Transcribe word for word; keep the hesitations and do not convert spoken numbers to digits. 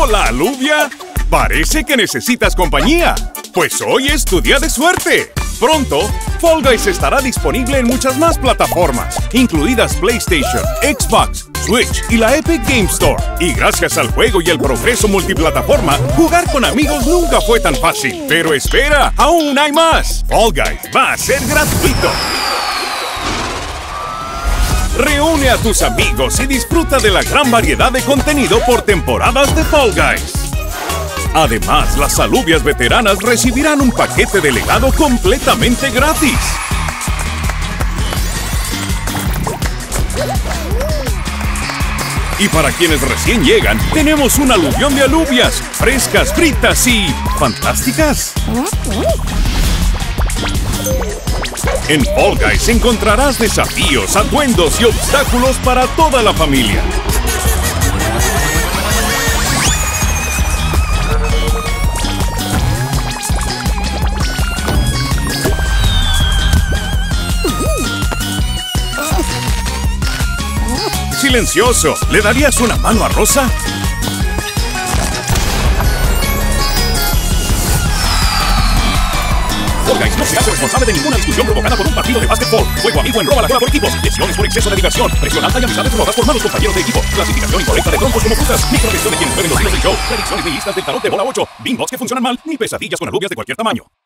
Hola, alubia. Parece que necesitas compañía. Pues hoy es tu día de suerte. Pronto, Fall Guys estará disponible en muchas más plataformas, incluidas PlayStation, Xbox, Switch y la Epic Game Store. Y gracias al juego y el progreso multiplataforma, jugar con amigos nunca fue tan fácil. Pero espera, aún hay más. Fall Guys va a ser gratuito. Reúne a tus amigos y disfruta de la gran variedad de contenido por temporadas de Fall Guys. Además, las alubias veteranas recibirán un paquete de helado completamente gratis. Y para quienes recién llegan, tenemos un aluvión de alubias, frescas, fritas y fantásticas. En Fall Guys encontrarás desafíos, atuendos y obstáculos para toda la familia. Silencioso, ¿le darías una mano a Rosa? Fall Guys no se hace responsable de ninguna discusión provocada por un partido de básquetbol, juego amigo en roba la cola por equipos, lesiones por exceso de diversión, presión alta y amistades robadas por malos compañeros de equipo, clasificación incorrecta de troncos como frutas, microgestión de quienes juegan los hilos del show, predicciones de listas del tarot de bola ocho, bingos que funcionan mal, ni pesadillas con alubias de cualquier tamaño.